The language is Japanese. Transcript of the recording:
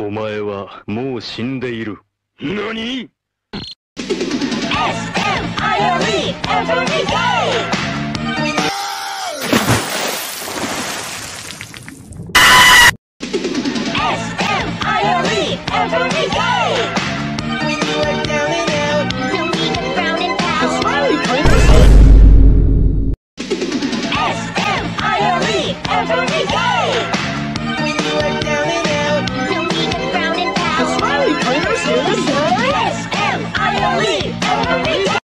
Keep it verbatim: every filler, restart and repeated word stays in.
お前はもう死んでいる。何？ エスエムアイエルイー every day!エスエムアイエルイー every day! When you are down and out, don't even frown and pout.エスエムアイエルイー every day! When you are down and out, don't even frown and pout. S M I L E every day!